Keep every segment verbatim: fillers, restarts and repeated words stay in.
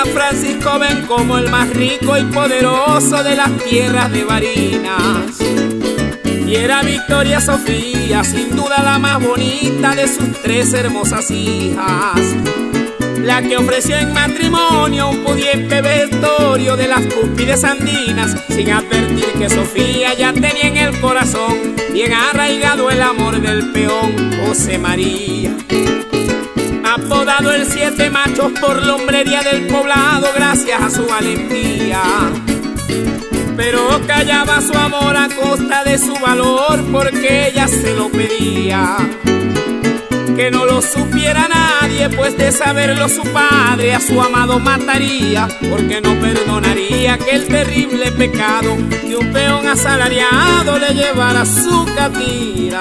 a Francisco ven como el más rico y poderoso de las tierras de Barinas. Y era Victoria Sofía, sin duda la más bonita de sus tres hermosas hijas, la que ofreció en matrimonio un pudiente vestuario de las cúspides andinas, sin advertir que Sofía ya tenía en el corazón bien arraigado el amor del peón José María. Apodado el siete machos por la hombrería del poblado gracias a su valentía, pero callaba su amor a costa de su valor porque ella se lo pedía. Que no lo supiera nadie, pues de saberlo su padre a su amado mataría, porque no perdonaría que el terrible pecado de un peón asalariado le llevara a su catira.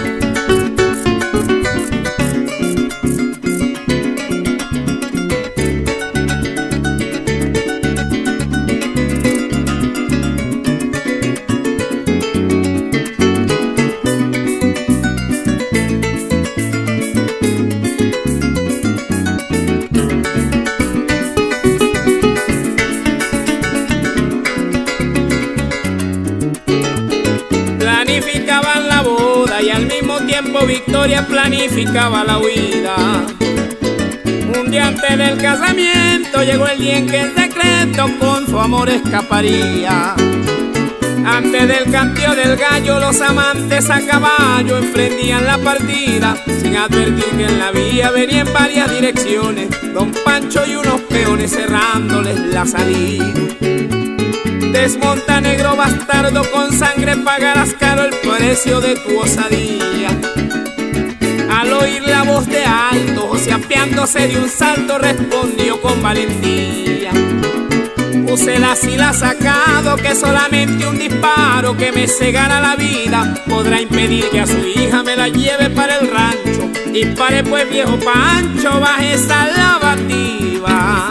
Planificaban la boda y al mismo tiempo Victoria planificaba la huida. Un día antes del casamiento llegó el día en que en secreto con su amor escaparía. Antes del canteo del gallo los amantes a caballo emprendían la partida, sin advertir que en la vía venían varias direcciones don Pancho y unos peones cerrándoles la salida. Desmonta, negro bastardo, con sangre pagarás caro el precio de tu osadía. Al oír la voz de Aldo, José apiándose de un salto respondió con valentía: úsela si la ha sacado, que solamente un disparo que me cegara la vida podrá impedir que a su hija me la lleve para el rancho. Dispare pues, viejo Pancho, baje esa lavativa.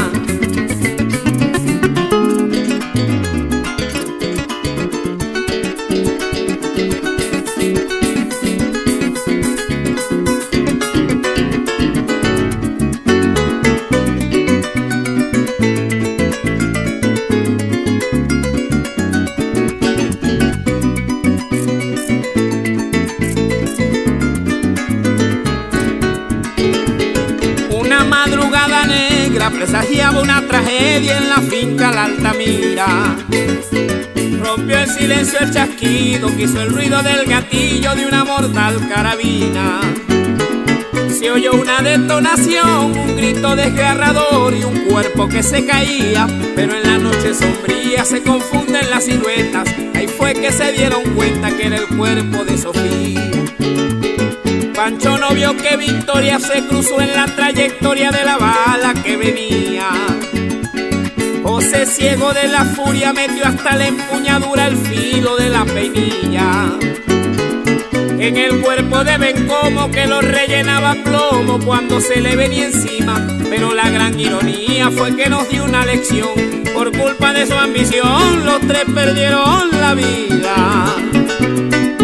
Madrugada negra presagiaba una tragedia en la finca La Altamira. Rompió el silencio el chasquido que hizo el ruido del gatillo de una mortal carabina. Se oyó una detonación, un grito desgarrador y un cuerpo que se caía, pero en la noche sombría se confunden las siluetas. Ahí fue que se dieron cuenta que era el cuerpo de Sofía. Pancho no vio que Victoria se cruzó en la trayectoria de la bala que venía. José, ciego de la furia, metió hasta la empuñadura el filo de la peinilla en el cuerpo de Bencomo, que lo rellenaba plomo cuando se le venía encima. Pero la gran ironía fue que nos dio una lección: por culpa de su ambición los tres perdieron la vida.